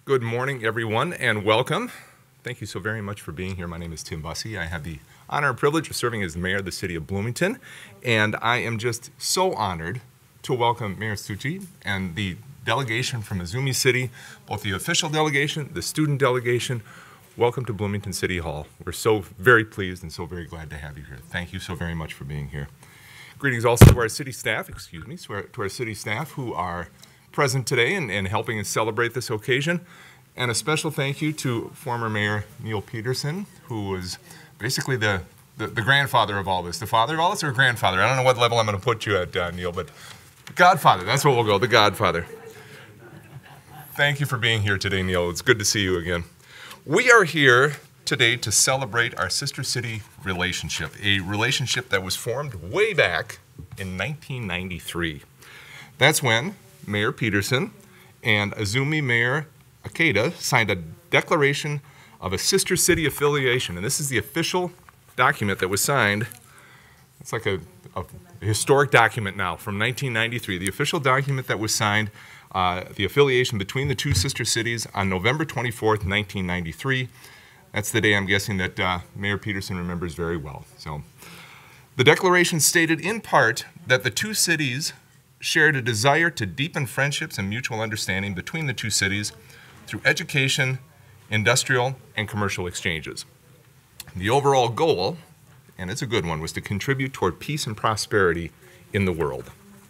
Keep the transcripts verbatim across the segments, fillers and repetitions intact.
Good morning, everyone, and welcome. Thank you so very much for being here. My name is Tim Bussey. I have the honor and privilege of serving as the mayor of the city of Bloomington, and I am just so honored to welcome Mayor Tsuchi and the delegation from Izumi City, both the official delegation, the student delegation. Welcome to Bloomington City Hall. We're so very pleased and so very glad to have you here. Thank you so very much for being here. Greetings also to our city staff, excuse me, to our, to our city staff who are present today and, and helping us celebrate this occasion. And a special thank you to former Mayor Neil Peterson, who was basically the, the, the grandfather of all this. The father of all this or grandfather? I don't know what level I'm going to put you at, uh, Neil, but the godfather, that's what we'll go, the godfather. Thank you for being here today, Neil. It's good to see you again. We are here today to celebrate our sister city relationship, a relationship that was formed way back in nineteen ninety-three. That's when Mayor Peterson and Izumi Mayor Akeda signed a declaration of a sister city affiliation, and this is the official document that was signed. It's like a, a historic document now from nineteen ninety-three, the official document that was signed, uh, the affiliation between the two sister cities on November twenty-fourth, nineteen ninety-three. That's the day I'm guessing that uh, Mayor Peterson remembers very well. So, the declaration stated in part that the two cities shared a desire to deepen friendships and mutual understanding between the two cities through education, industrial, and commercial exchanges. The overall goal, and it's a good one, was to contribute toward peace and prosperity in the world.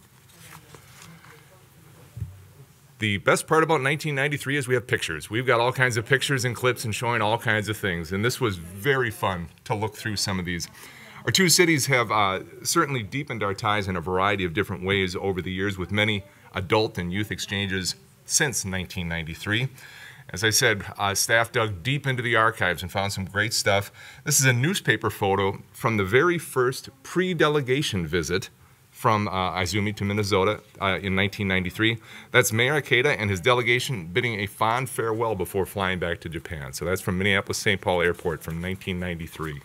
The best part about nineteen ninety-three is we have pictures. We've got all kinds of pictures and clips and showing all kinds of things, and this was very fun to look through some of these. Our two cities have uh, certainly deepened our ties in a variety of different ways over the years, with many adult and youth exchanges since nineteen ninety-three. As I said, uh, staff dug deep into the archives and found some great stuff. This is a newspaper photo from the very first pre-delegation visit from uh, Izumi to Minnesota uh, in nineteen ninety-three. That's Mayor Akeda and his delegation bidding a fond farewell before flying back to Japan. So that's from Minneapolis Saint Paul Airport from nineteen ninety-three.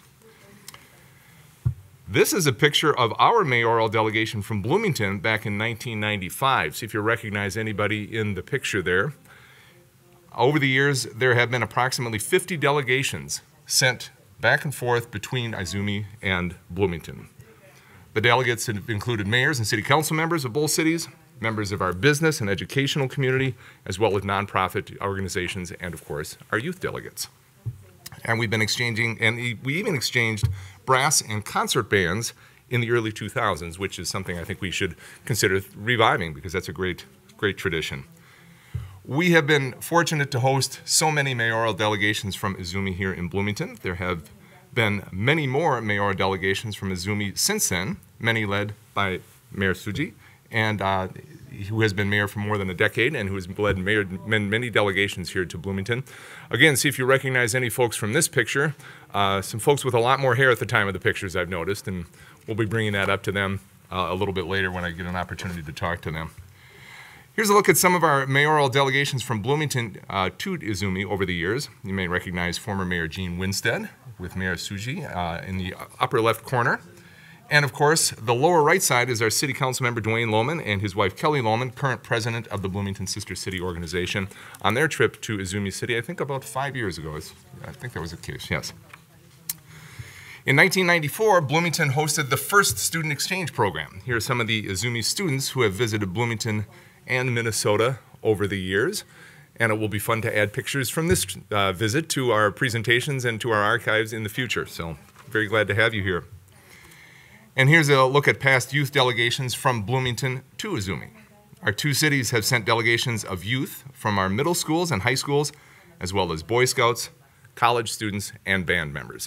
This is a picture of our mayoral delegation from Bloomington back in nineteen ninety-five. See if you recognize anybody in the picture there. Over the years, there have been approximately fifty delegations sent back and forth between Izumi and Bloomington. The delegates have included mayors and city council members of both cities, members of our business and educational community, as well as nonprofit organizations, and of course, our youth delegates. And we've been exchanging, and we even exchanged brass and concert bands in the early two thousands, which is something I think we should consider reviving because that's a great, great tradition. We have been fortunate to host so many mayoral delegations from Izumi here in Bloomington. There have been many more mayoral delegations from Izumi since then, many led by Mayor Tsuji, and uh, who has been mayor for more than a decade and who has led mayor, many delegations here to Bloomington. Again, see if you recognize any folks from this picture. Uh, some folks with a lot more hair at the time of the pictures I've noticed, and we'll be bringing that up to them uh, a little bit later when I get an opportunity to talk to them. Here's a look at some of our mayoral delegations from Bloomington uh, to Izumi over the years. You may recognize former Mayor Gene Winstead with Mayor Tsuji uh, in the upper left corner. And of course, the lower right side is our City Council member Dwayne Lohman and his wife Kelly Lohman, current president of the Bloomington Sister City organization, on their trip to Izumi City, I think about five years ago. I think that was the case, yes. In nineteen ninety-four, Bloomington hosted the first student exchange program. Here are some of the Izumi students who have visited Bloomington and Minnesota over the years. And it will be fun to add pictures from this uh, visit to our presentations and to our archives in the future. So, very glad to have you here. And here's a look at past youth delegations from Bloomington to Izumi. Our two cities have sent delegations of youth from our middle schools and high schools, as well as Boy Scouts, college students, and band members.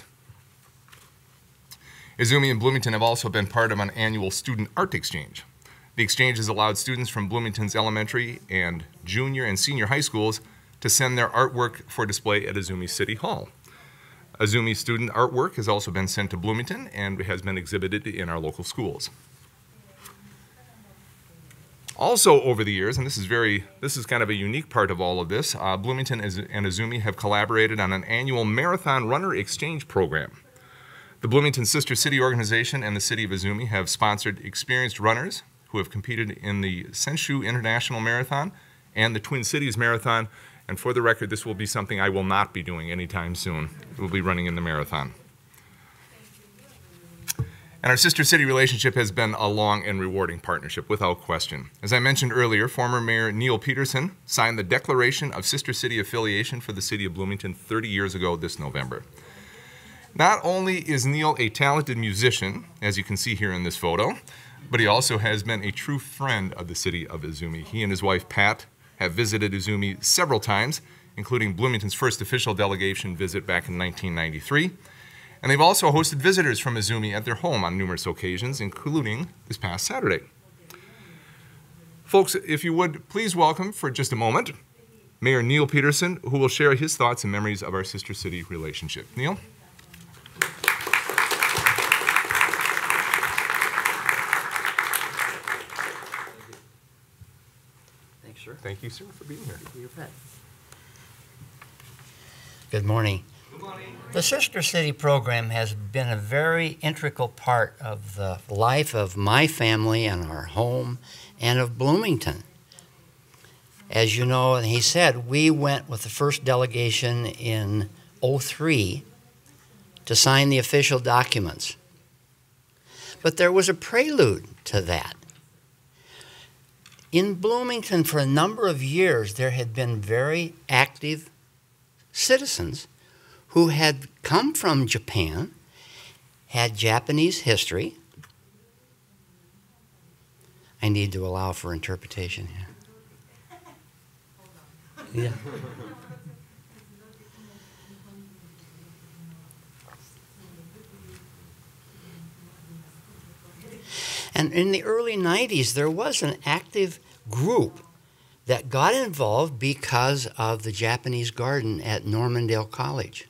Izumi and Bloomington have also been part of an annual student art exchange. The exchange has allowed students from Bloomington's elementary and junior and senior high schools to send their artwork for display at Izumi City Hall. Izumi student artwork has also been sent to Bloomington and has been exhibited in our local schools. Also over the years, and this is very, this is kind of a unique part of all of this, uh, Bloomington and Izumi have collaborated on an annual marathon runner exchange program. The Bloomington Sister City organization and the city of Izumi have sponsored experienced runners who have competed in the Senshu International Marathon and the Twin Cities Marathon, And for the record, this will be something I will not be doing anytime soon. We'll be running in the marathon. And our Sister City relationship has been a long and rewarding partnership, without question. As I mentioned earlier, former Mayor Neil Peterson signed the Declaration of Sister City Affiliation for the City of Bloomington thirty years ago this November. Not only is Neil a talented musician, as you can see here in this photo, but he also has been a true friend of the City of Izumi. He and his wife, Pat, have visited Izumi several times, including Bloomington's first official delegation visit back in nineteen ninety-three. And they've also hosted visitors from Izumi at their home on numerous occasions, including this past Saturday. Folks, if you would, please welcome for just a moment Mayor Neil Peterson, who will share his thoughts and memories of our Sister City relationship. Neil? Thanks, sir. Thank you, sir, for being here. You bet. Good morning. The Sister City program has been a very integral part of the life of my family and our home and of Bloomington. As you know, and he said, we went with the first delegation in oh three to sign the official documents. But there was a prelude to that. In Bloomington, for a number of years, there had been very active citizens who had come from Japan, had Japanese history. I need to allow for interpretation here. Yeah. And in the early nineties, there was an active group that got involved because of the Japanese garden at Normandale College,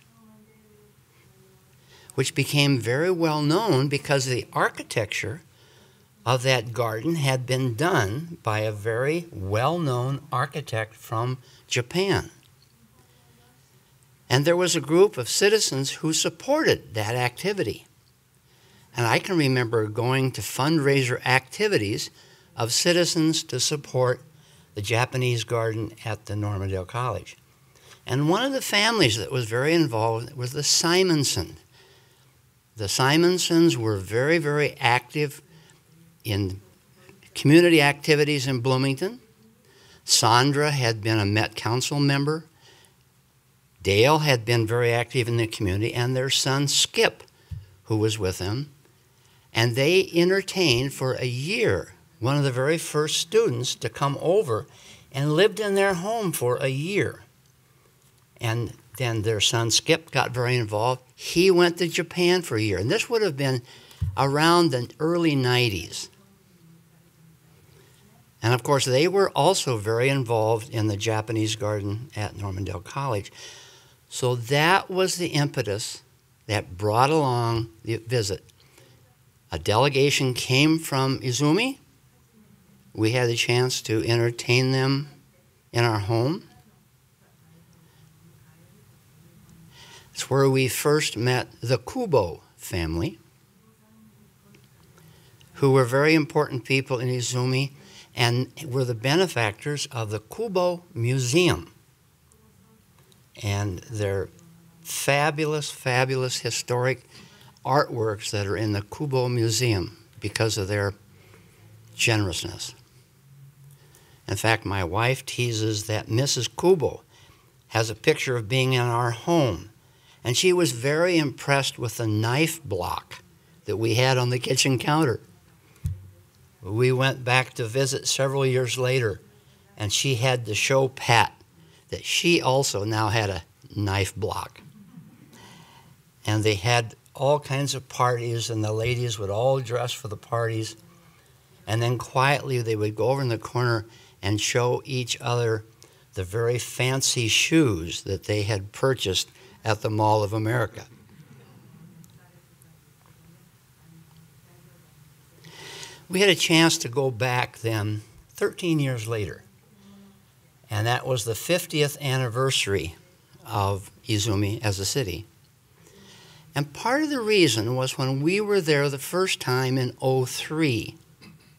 which became very well known because the architecture of that garden had been done by a very well-known architect from Japan. And there was a group of citizens who supported that activity. And I can remember going to fundraiser activities of citizens to support the Japanese garden at the Normandale College. And one of the families that was very involved was the Simonsons. The Simonsons were very, very active in community activities in Bloomington. Sandra had been a Met Council member. Dale had been very active in the community, and their son Skip, who was with them. And they entertained for a year one of the very first students to come over and lived in their home for a year. And then their son Skip got very involved. He went to Japan for a year. And this would have been around the early nineties. And of course, they were also very involved in the Japanese garden at Normandale College. So that was the impetus that brought along the visit. A delegation came from Izumi. We had the chance to entertain them in our home. It's where we first met the Kubo family, who were very important people in Izumi and were the benefactors of the Kubo Museum and their fabulous, fabulous historic artworks that are in the Kubo Museum because of their generousness. In fact, my wife teases that Missus Kubo has a picture of being in our home, and she was very impressed with the knife block that we had on the kitchen counter. We went back to visit several years later, and she had to show Pat that she also now had a knife block. And they had all kinds of parties, and the ladies would all dress for the parties. And then quietly they would go over in the corner and show each other the very fancy shoes that they had purchased at the Mall of America. We had a chance to go back then thirteen years later, and that was the fiftieth anniversary of Izumi as a city. And part of the reason was when we were there the first time in oh three,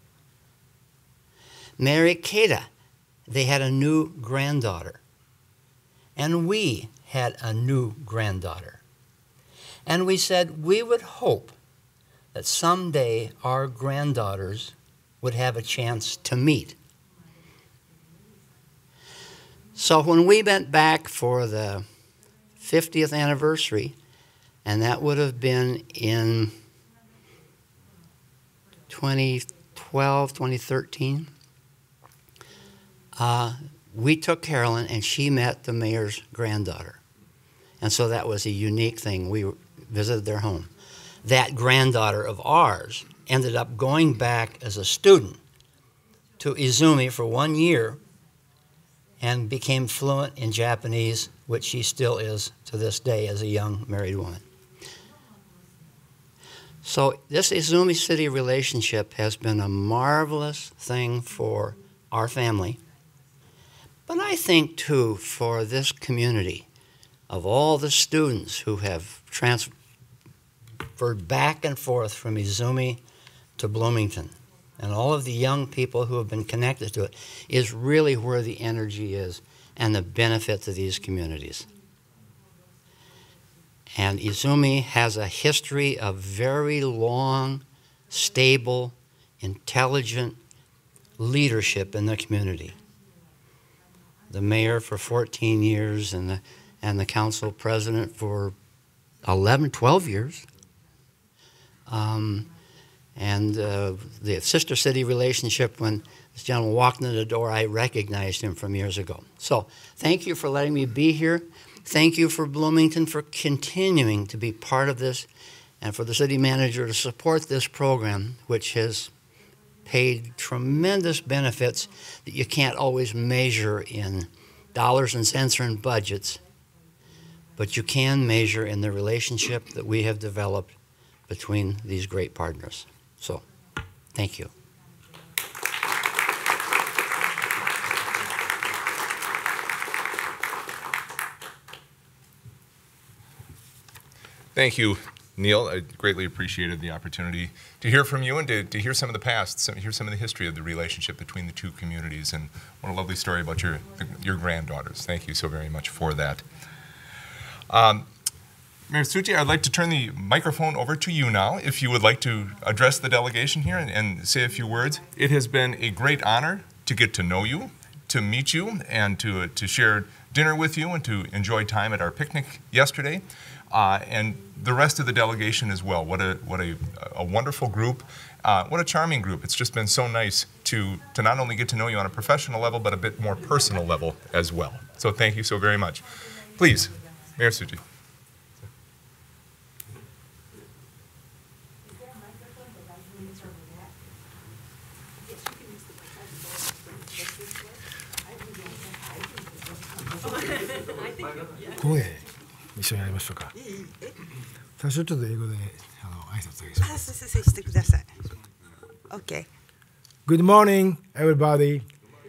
Mary Keita, they had a new granddaughter. and we had a new granddaughter. And we said we would hope that someday our granddaughters would have a chance to meet. So when we went back for the fiftieth anniversary, and that would have been in twenty twelve, twenty thirteen, uh, we took Carolyn and she met the mayor's granddaughter. And so that was a unique thing. We visited their home. That granddaughter of ours ended up going back as a student to Izumi for one year and became fluent in Japanese, which she still is to this day as a young married woman. So this Izumi City relationship has been a marvelous thing for our family, but I think too for this community of all the students who have transferred back and forth from Izumi to Bloomington, and all of the young people who have been connected to it, is really where the energy is and the benefit to these communities. And Izumi has a history of very long, stable, intelligent leadership in the community. The mayor for fourteen years and the, and the council president for eleven, twelve years. Um, and uh, the Sister City relationship, when this gentleman walked in the door, I recognized him from years ago. So thank you for letting me be here. Thank you for Bloomington for continuing to be part of this, and for the city manager to support this program, which has paid tremendous benefits that you can't always measure in dollars and cents or in budgets, but you can measure in the relationship that we have developed between these great partners. So, thank you. Thank you, Neil. I greatly appreciated the opportunity to hear from you and to, to hear some of the past, some, hear some of the history of the relationship between the two communities, and what a lovely story about your, your granddaughters. Thank you so very much for that. Um, Mayor Tsuchi, I'd like to turn the microphone over to you now, if you would like to address the delegation here and, and say a few words. It has been a great honor to get to know you, to meet you, and to, to share dinner with you, and to enjoy time at our picnic yesterday. Uh, and the rest of the delegation as well. What a, what a, a wonderful group. Uh, what a charming group. It's just been so nice to, to not only get to know you on a professional level, but a bit more personal level as well. So thank you so very much. Please, Mayor Tsuchi. Go ahead. 一緒にやりましょうか。最初ちょっと英語であの挨拶だけします。あ、そうそうしてください。Okay. Good morning, everybody.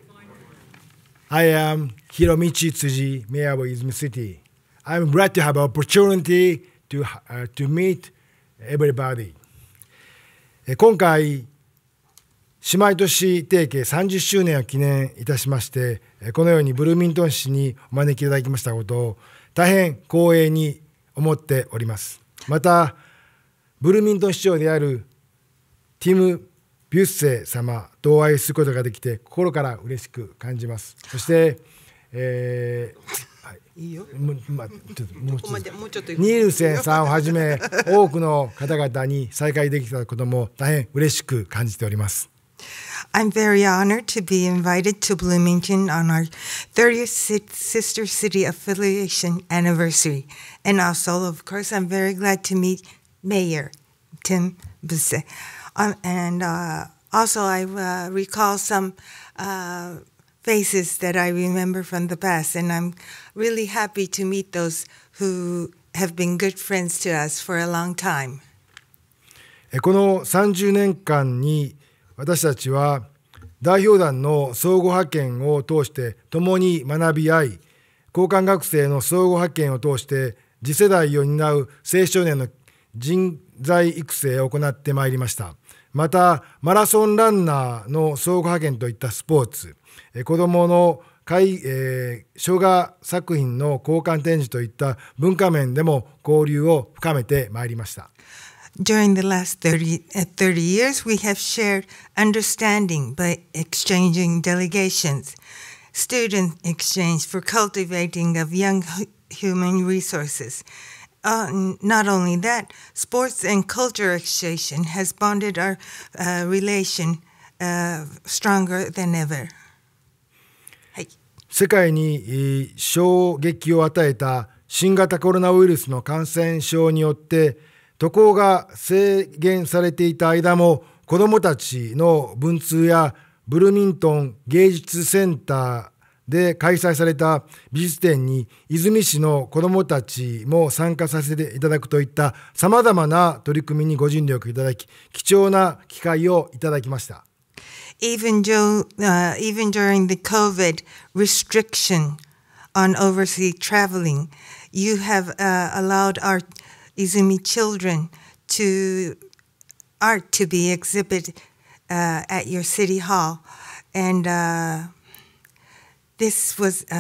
I am Hiromichi Tsuji, Mayor of Izumi City. I'm glad to have an opportunity to uh, to meet everybody. 今回姉妹都市提携さんじゅっしゅうねんを記念いたしまして、このようにブルーミントン市にお招きいただきましたことを大変光栄に思っております。また、ブルーミントン市長であるティム・ビュッセ様とお会いすることができて、心から嬉しく感じます。そして、えーはい、いいよもう、まあ、ちょっともうちょっとニールセンさんをはじめ、多くの方々に再会できたことも大変嬉しく感じております。 I'm very honored to be invited to Bloomington on our thirtieth Sister City affiliation anniversary. And also, of course, I'm very glad to meet Mayor Tim Busse. Um, and uh, also, I uh, recall some uh, faces that I remember from the past. And I'm really happy to meet those who have been good friends to us for a long time. このさんじゅうねんかんに私たちは代表団の相互派遣を通して共に学び合い、交換学生の相互派遣を通して次世代を担う青少年の人材育成を行ってまいりました。またマラソンランナーの相互派遣といったスポーツ、子どもの絵、えー、書画作品の交換展示といった文化面でも交流を深めてまいりました。 During the last thirty, uh, thirty years, we have shared understanding by exchanging delegations, student exchange for cultivating of young human resources. Uh, not only that, sports and culture exchange has bonded our uh, relation uh, stronger than ever. 世界に衝撃を与えた新型コロナウイルスの感染症によって渡航が制限されていた間も子どもたちの文通やブルミントン芸術センターで開催された美術展に泉市の子どもたちも参加させていただくといったさまざまな取り組みにご尽力いただき貴重な機会をいただきました。 Even, Joe, uh, even during the COVID restriction on overseas traveling, you have uh, allowed our Izumi children to art to be exhibited uh, at your city hall, and uh, this was. Uh,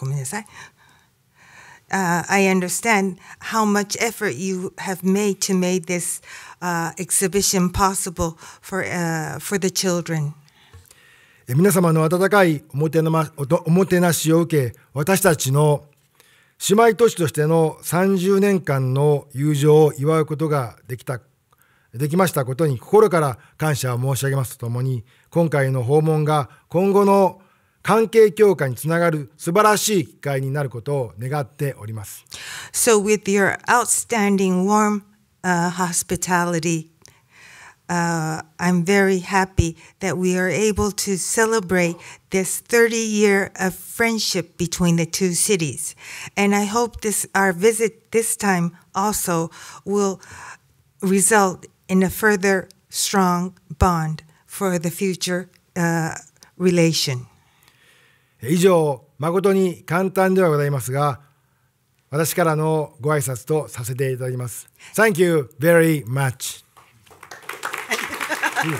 Uh, I understand how much effort you have made to make this uh, exhibition possible for uh, for the children. 皆様の温かいおもてなま、おもてなしを受け、私たちの姉妹都市としてのさんじゅうねんかんの友情を祝うことができた、できましたことに心から感謝を申し上げますとともに、今回の訪問が今後の関係強化につながる素晴らしい機会になることを願っております。 So with your outstanding warm uh, hospitality, uh, I'm very happy that we are able to celebrate this thirty year of friendship between the two cities. And I hope this our visit this time also will result in a further strong bond for the future uh, relation. 以上、誠に簡単ではございますが、私からのご挨拶とさせていただきます。Thank you very much. Thank you.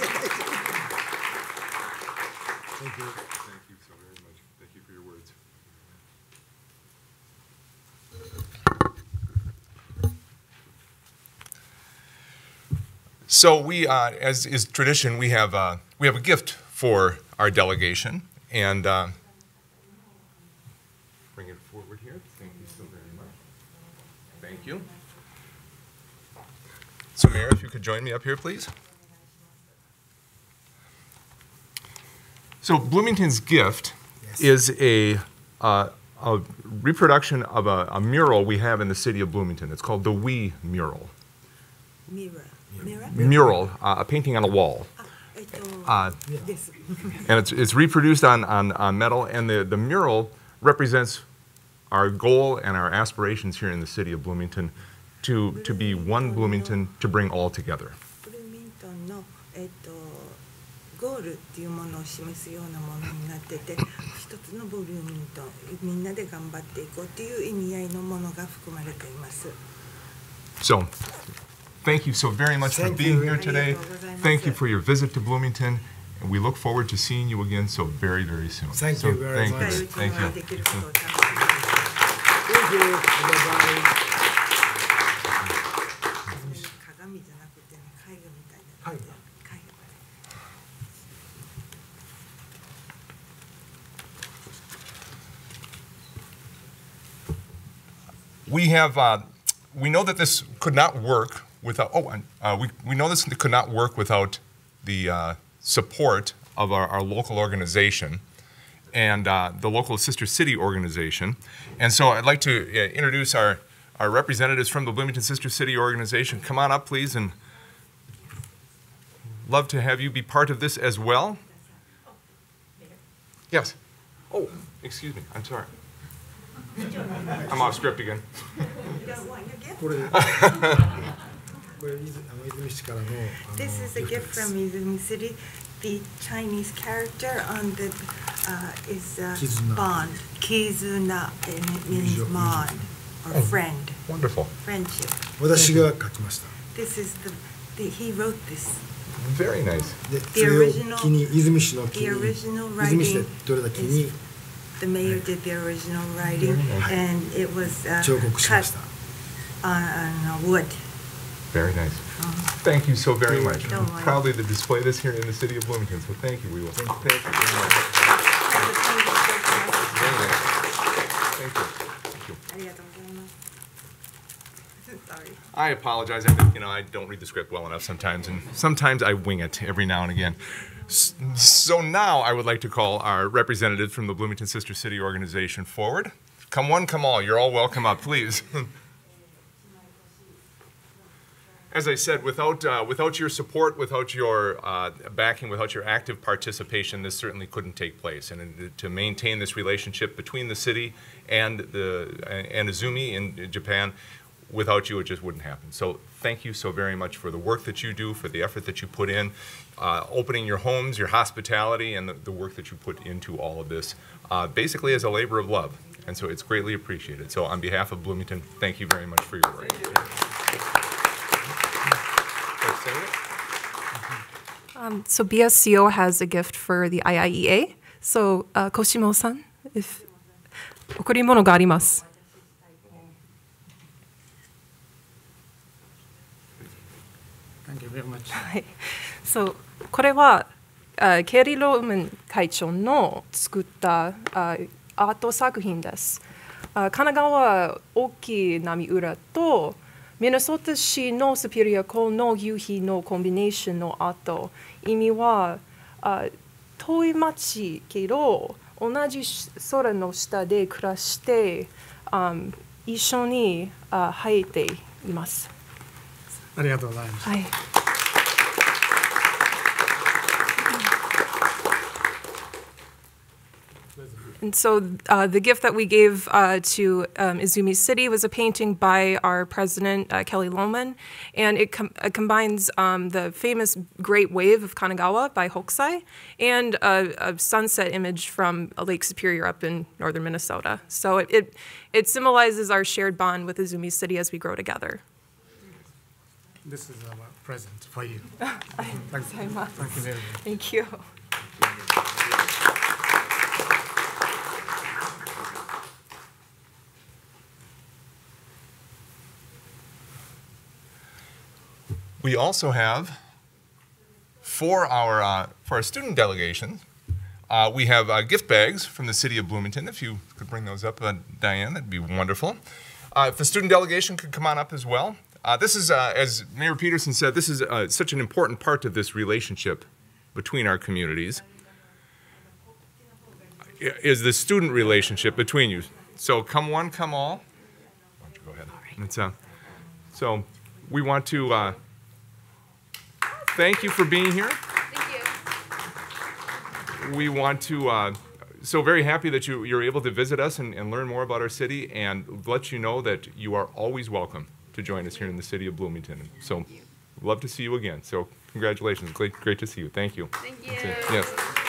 Thank you so very much. Thank you for your words. So we, uh, as is tradition, we have uh, we have a gift for our delegation. And uh, bring it forward here. Thank you so very much. Thank you. So, Mayor, if you could join me up here, please. So, Bloomington's gift yes. is a, uh, a reproduction of a, a mural we have in the city of Bloomington. It's called the We Mural. Mirror. Mirror? Mural, uh, a painting on a wall. Uh, and it's, it's reproduced on, on, on metal, and the, the mural represents our goal and our aspirations here in the city of Bloomington to, to be one Bloomington, to bring all together. So, thank you so very much Thank for being you. here today. Thank you for your visit to Bloomington, and we look forward to seeing you again so very, very soon. Thank so you very thank much. You. Thank you. Thank you, everybody. We have, uh, we know that this could not work without, oh, uh, we, we know this could not work without the uh, support of our, our local organization and uh, the local Sister City organization. And so I'd like to uh, introduce our, our representatives from the Bloomington Sister City organization. Come on up, please, and love to have you be part of this as well. Yes. Oh, excuse me, I'm sorry. I'm off script again. This is a gift from Izumi City. The Chinese character on the uh, is uh, bond. Kizuna, and it means bond or friend. Wonderful. Friendship. This is the, the he wrote this. Very nice. The original, the original writing is The mayor did the original writing, and it was uh, 彫刻しました。 cut on, on wood. Very nice. Thank you so very much. Don't I'm worry. proudly to display this here in the city of Bloomington. So thank you, we will. Thank you very much. Very nice. Thank you. Thank you. ありがとうございます。Sorry. I apologize. I, you know, I don't read the script well enough sometimes, and sometimes I wing it every now and again. S- So now I would like to call our representatives from the Bloomington Sister City organization forward. Come one, come all. You're all welcome up, please. As I said, without, uh, without your support, without your uh, backing, without your active participation, this certainly couldn't take place. And in, to maintain this relationship between the city and, the, and Izumi in Japan, without you, it just wouldn't happen. So thank you so very much for the work that you do, for the effort that you put in, uh, opening your homes, your hospitality, and the, the work that you put into all of this, uh, basically as a labor of love. And so it's greatly appreciated. So on behalf of Bloomington, thank you very much for your work. Um, so B S C O has a gift for the I I E A. So, uh, Koshimo-san, if 贈り物があります。 Thank you very much. はい。So、これは、uh, ケリー・ローマン会長の作った、uh, アート作品です。Uh, 神奈川大きい波裏とミネソタ市のスピリア湖の夕日のコンビネーションの後、意味は、あ遠い町けど同じ空の下で暮らして、あ一緒にあ生えています。 ありがとうございます。 はい。And so uh, the gift that we gave uh, to um, Izumi City was a painting by our president, uh, Kelly Lohman, and it, com it combines um, the famous Great Wave of Kanagawa by Hokusai and a, a sunset image from Lake Superior up in northern Minnesota. So it, it, it symbolizes our shared bond with Izumi City as we grow together. This is our present for you. Thank you very much. Thank you very much. Thank you. We also have, for our, uh, for our student delegation, uh, we have uh, gift bags from the city of Bloomington. If you could bring those up, uh, Diane, that'd be wonderful. Uh, if the student delegation could come on up as well. Uh, this is, uh, as Mayor Peterson said, this is uh, such an important part of this relationship between our communities, is the student relationship between you. So come one, come all. Why don't you go ahead? It's, uh, so we want to uh, thank you for being here. Thank you. We want to, uh, so very happy that you, you're able to visit us and, and learn more about our city, and let you know that you are always welcome to join us here in the city of Bloomington. So love to see you again. So congratulations. Great, great to see you. Thank you. Thank you. Yes.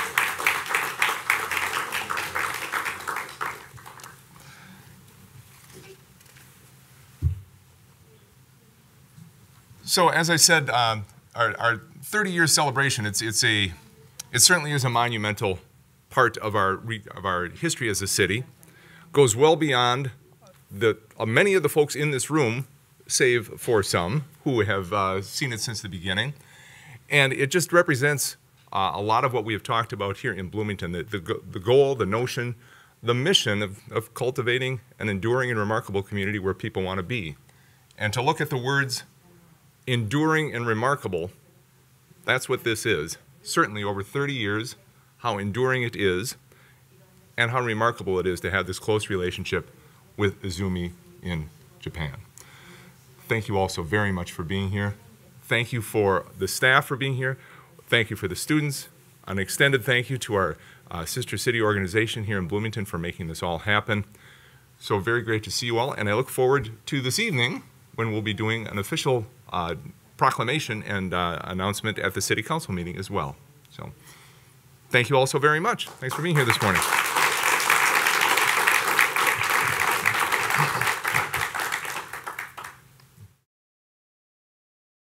So as I said, um, our, our thirty year celebration, it's, it's a, it certainly is a monumental part of our, of our history as a city. Goes well beyond the, uh, many of the folks in this room, save for some who have uh, seen it since the beginning. And it just represents uh, a lot of what we have talked about here in Bloomington, the, the, the goal, the notion, the mission of, of cultivating an enduring and remarkable community where people want to be. And to look at the words enduring and remarkable, that's what this is. Certainly over thirty years, how enduring it is and how remarkable it is to have this close relationship with Izumi in Japan. Thank you all so very much for being here. Thank you for the staff for being here. Thank you for the students. An extended thank you to our uh, Sister City organization here in Bloomington for making this all happen. So very great to see you all, and I look forward to this evening when we'll be doing an official uh, proclamation and uh, announcement at the City Council meeting as well. So thank you all so very much. Thanks for being here this morning.